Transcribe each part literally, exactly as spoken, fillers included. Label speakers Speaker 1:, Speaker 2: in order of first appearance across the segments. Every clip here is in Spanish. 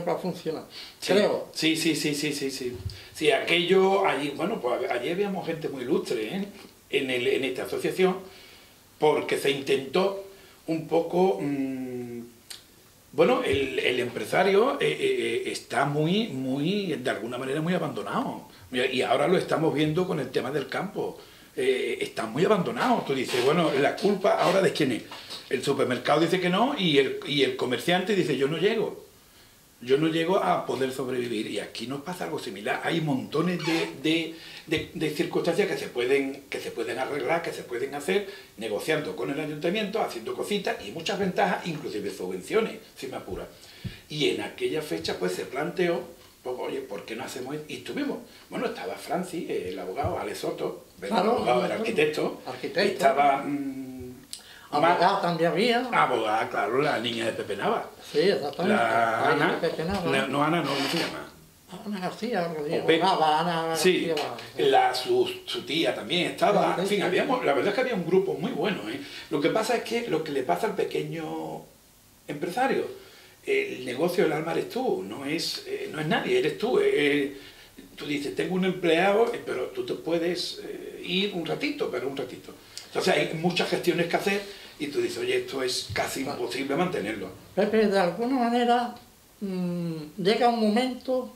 Speaker 1: años que ha funcionado,
Speaker 2: sí,
Speaker 1: creo.
Speaker 2: Sí, sí, sí, sí, sí, sí. Sí, aquello, allí, bueno, pues allí habíamos gente muy ilustre, ¿eh? en, el, en esta asociación, porque se intentó un poco... Mmm, bueno, el, el empresario eh, eh, está muy, muy, de alguna manera muy abandonado. Y ahora lo estamos viendo con el tema del campo. Eh, está muy abandonado. Tú dices, bueno, la culpa ahora de quién es. El supermercado dice que no y el, y el comerciante dice, yo no llego. Yo no llego a poder sobrevivir. Y aquí nos pasa algo similar. Hay montones de, de, de, de circunstancias que se, pueden, que se pueden arreglar, que se pueden hacer, negociando con el ayuntamiento, haciendo cositas y muchas ventajas, inclusive subvenciones, si me apura. Y en aquella fecha pues se planteó, pues, oye, ¿por qué no hacemos esto? Y estuvimos. Bueno, estaba Francis, el abogado, Ale Soto, el
Speaker 1: Claro,
Speaker 2: abogado, el arquitecto.
Speaker 1: arquitecto.
Speaker 2: Estaba... Mmm,
Speaker 1: Abogada también había.
Speaker 2: Abogada, claro, la niña de Pepe Nava.
Speaker 1: Sí, exactamente.
Speaker 2: La
Speaker 1: Ahí
Speaker 2: Ana,
Speaker 1: de Pepe Nava.
Speaker 2: no, no, Ana, no, ¿cómo se llama?
Speaker 1: Ana García, algo así.
Speaker 2: O Pepe.
Speaker 1: Abogada, Ana
Speaker 2: Sí,
Speaker 1: García.
Speaker 2: la, su, su tía también estaba,
Speaker 1: Sí,
Speaker 2: en fin,
Speaker 1: sí.
Speaker 2: habíamos, la verdad es que había un grupo muy bueno, ¿eh? Lo que pasa es que lo que le pasa al pequeño empresario, el negocio del alma eres tú, no es, eh, no es nadie, eres tú. Eh, tú dices, tengo un empleado, eh, pero tú te puedes eh, ir un ratito, pero un ratito. Entonces hay muchas gestiones que hacer y tú dices, oye, esto es casi imposible mantenerlo.
Speaker 1: Pepe, de alguna manera mmm, llega un momento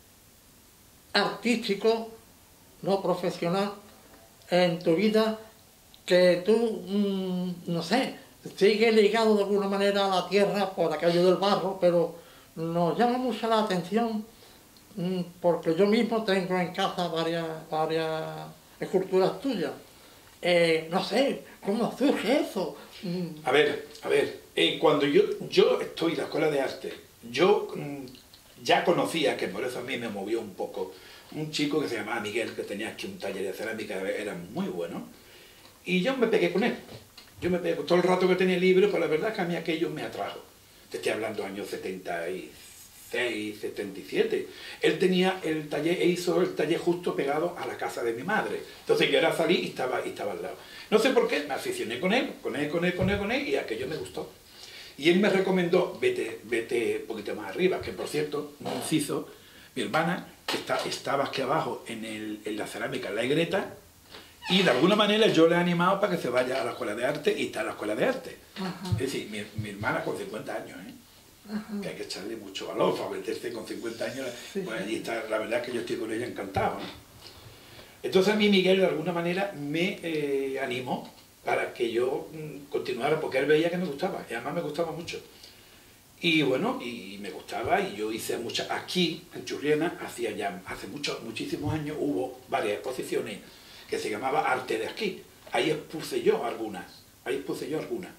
Speaker 1: artístico, no profesional, en tu vida que tú, mmm, no sé, sigues ligado de alguna manera a la tierra por aquello del barro, pero nos llama mucho la atención mmm, porque yo mismo tengo en casa varias, varias esculturas tuyas. Eh, no sé, ¿cómo surge eso? Mm.
Speaker 2: A ver, a ver, eh, cuando yo, yo estoy en la escuela de arte, yo mm, ya conocía, que por eso a mí me movió un poco, un chico que se llamaba Miguel, que tenía aquí un taller de cerámica, era muy bueno, y yo me pegué con él. Yo me pegué con todo el rato que tenía libre, pero la verdad es que a mí aquello me atrajo. Te estoy hablando de años setenta y seis, setenta y siete. Él tenía el taller, e hizo el taller justo pegado a la casa de mi madre. Entonces yo era salí y estaba, y estaba al lado. No sé por qué, me aficioné con él, con él, con él, con él, con él, y aquello me gustó. Y él me recomendó, vete, vete un poquito más arriba, que por cierto, un inciso, mi hermana está, estaba aquí abajo en, el, en la cerámica, en la Higreta, y de alguna manera yo le he animado para que se vaya a la escuela de arte, y está en la escuela de arte. Ajá. Es decir, mi, mi hermana con cincuenta años, ¿eh? Ajá. Que hay que echarle mucho valor para meterse con cincuenta años, sí, pues allí está, la verdad es que yo estoy con ella encantado, ¿no? Entonces a mí Miguel de alguna manera me eh, animó para que yo mm, continuara, porque él veía que me gustaba, y además me gustaba mucho. Y bueno, y me gustaba, y yo hice muchas, aquí en Churriana, hacía ya, hace muchos, muchísimos años, hubo varias exposiciones que se llamaba Arte de aquí. Ahí expuse yo algunas, ahí expuse yo algunas.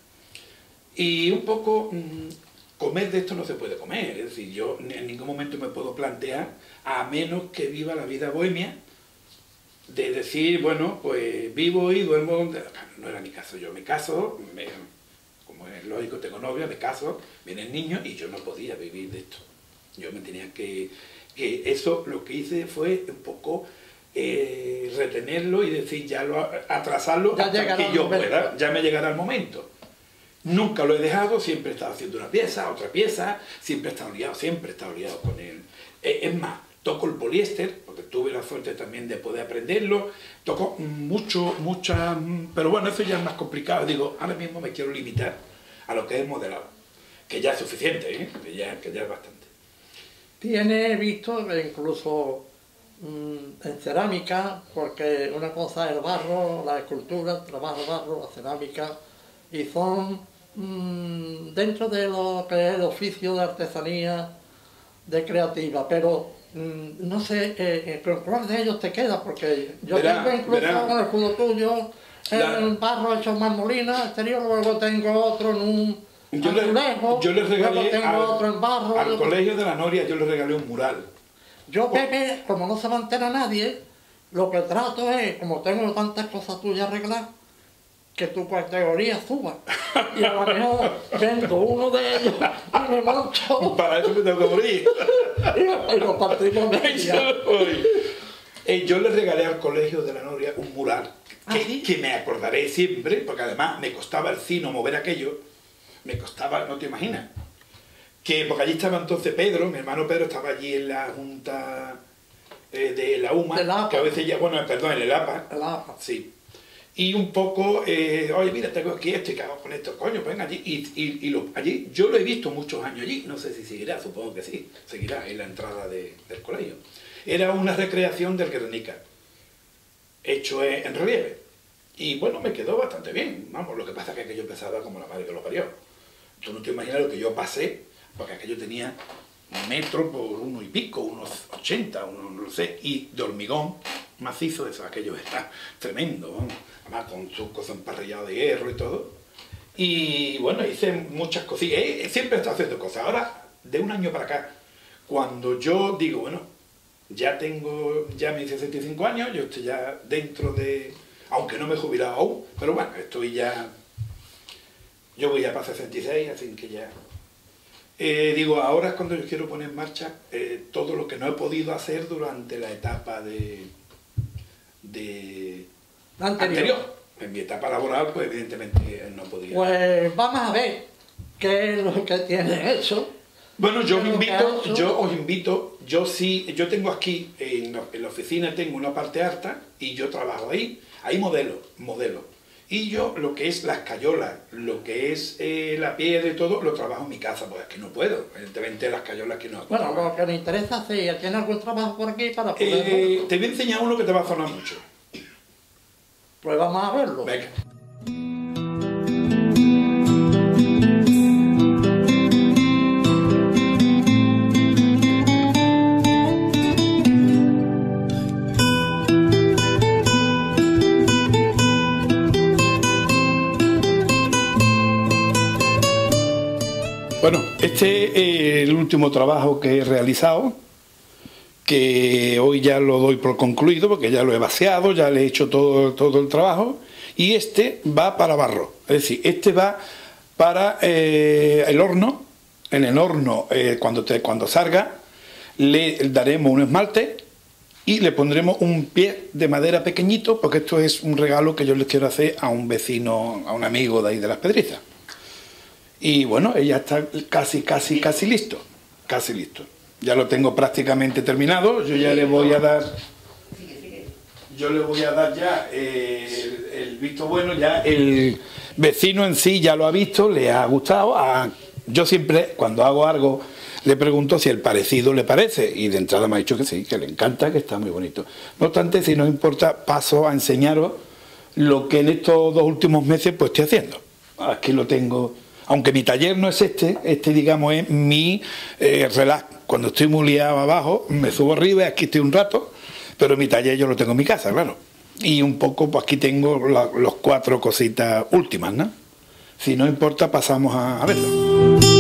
Speaker 2: Y un poco, mmm, comer de esto no se puede comer, es decir, yo en ningún momento me puedo plantear, a menos que viva la vida bohemia, de decir, bueno, pues vivo y duermo, no era mi caso, yo me caso, me, como es lógico, tengo novia, me caso, vienen niños y yo no podía vivir de esto. Yo me tenía que, que eso lo que hice fue un poco eh, retenerlo y decir, ya lo, atrasarlo
Speaker 1: ya
Speaker 2: hasta que yo pueda, ya me llegará el momento. Nunca lo he dejado, siempre he estado haciendo una pieza, otra pieza, siempre he estado liado, siempre he estado liado con él. Eh, es más, toco el poliéster, porque tuve la suerte también de poder aprenderlo, toco mucho, mucha, pero bueno, eso ya es más complicado. Digo, ahora mismo me quiero limitar a lo que es modelado, que ya es suficiente, ¿eh? que, ya, que ya es bastante.
Speaker 1: Tiene visto que incluso mmm, en cerámica, porque una cosa es el barro, la escultura, el barro, barro, la cerámica, y son mmm, dentro de lo que es el oficio de artesanía, de creativa, pero mmm, no sé, eh, ¿con cuál de ellos te queda? Porque yo verá, tengo incluso verá. un escudo tuyo, la... el barro hecho en marmolina exterior, luego tengo otro en un
Speaker 2: yo azulejo, le, yo le regalé
Speaker 1: luego tengo
Speaker 2: al,
Speaker 1: otro en barro.
Speaker 2: Al
Speaker 1: yo...
Speaker 2: colegio de la Noria yo le regalé un mural.
Speaker 1: Yo, Pepe, como no se va a enterar nadie, lo que trato es, como tengo tantas cosas tuyas arregladas, que tu categoría suba. Y a lo mejor vendo uno de ellos y me monto.
Speaker 2: Para eso me tengo que morir.
Speaker 1: y, y lo partimos de ella.
Speaker 2: eh, yo le regalé al colegio de la Noria un mural que,
Speaker 1: ¿Ah, sí?
Speaker 2: que me acordaré siempre, porque además me costaba el cino mover aquello, me costaba, no te imaginas. que porque allí estaba entonces Pedro, mi hermano Pedro estaba allí en la junta eh, de la U M A,
Speaker 1: De la A P A.
Speaker 2: que a veces ya, bueno, perdón, en el A P A,
Speaker 1: El A P A.
Speaker 2: sí. Y un poco, eh, oye, mira, tengo aquí esto y qué hago con esto, coño, venga allí. Y, y, y lo, allí, yo lo he visto muchos años allí, no sé si seguirá, supongo que sí, seguirá en la entrada de, del colegio. Era una recreación del Guernica, hecho en relieve. Y bueno, me quedó bastante bien, vamos, lo que pasa es que aquello pesaba como la madre que lo parió. Tú no te imaginas lo que yo pasé, porque aquello tenía un metro por uno y pico, unos ochenta, uno, no lo sé, y de hormigón macizo, eso, aquello era tremendo, vamos, además con sus cosas emparrilladas de hierro y todo. Y bueno, hice muchas cosillas, eh, siempre he estado haciendo cosas. Ahora, de un año para acá, cuando yo digo, bueno, ya tengo ya mis sesenta y cinco años, yo estoy ya dentro de, aunque no me he jubilado aún, pero bueno, estoy ya, yo voy ya para sesenta y seis, así que ya... Eh, digo, ahora es cuando yo quiero poner en marcha eh, todo lo que no he podido hacer durante la etapa de, de
Speaker 1: Anterior.
Speaker 2: anterior. En mi etapa laboral, pues evidentemente no podía.
Speaker 1: Pues vamos a ver qué es lo que tiene eso.
Speaker 2: Bueno, yo os
Speaker 1: Pero
Speaker 2: invito,
Speaker 1: que eso-
Speaker 2: yo os invito, yo sí, yo tengo aquí, en la, en la oficina tengo una parte alta y yo trabajo ahí, hay modelos, modelos. Y yo lo que es las cayolas, lo que es eh, la piedra y todo, lo trabajo en mi casa, pues es que no puedo, evidentemente las cayolas que no.
Speaker 1: Bueno, lo que me interesa, si tiene algún trabajo por aquí para poder...
Speaker 2: Eh, te voy a enseñar uno que te va a sonar mucho.
Speaker 1: Pues vamos a verlo.
Speaker 2: Venga. Bueno, este es el último trabajo que he realizado, que hoy ya lo doy por concluido, porque ya lo he vaciado, ya le he hecho todo, todo el trabajo, y este va para barro, es decir, este va para eh, el horno. En el horno, eh, cuando, te, cuando salga, le daremos un esmalte y le pondremos un pie de madera pequeñito, porque esto es un regalo que yo les quiero hacer a un vecino, a un amigo de ahí de Las Pedrizas. Y bueno, ella está casi, casi, casi listo, casi listo. Ya lo tengo prácticamente terminado, yo ya le voy a dar, yo le voy a dar ya eh, el, el visto bueno, ya el vecino en sí ya lo ha visto, le ha gustado. A, yo siempre, cuando hago algo, le pregunto si el parecido le parece, y de entrada me ha dicho que sí, que le encanta, que está muy bonito. No obstante, si no importa, paso a enseñaros lo que en estos dos últimos meses pues estoy haciendo. Aquí lo tengo. Aunque mi taller no es este, este digamos es mi eh, relax. Cuando estoy muy liado abajo, me subo arriba y aquí estoy un rato, pero mi taller yo lo tengo en mi casa, claro. Y un poco, pues aquí tengo la, los cuatro cositas últimas, ¿no? Si no importa, pasamos a, a verlo.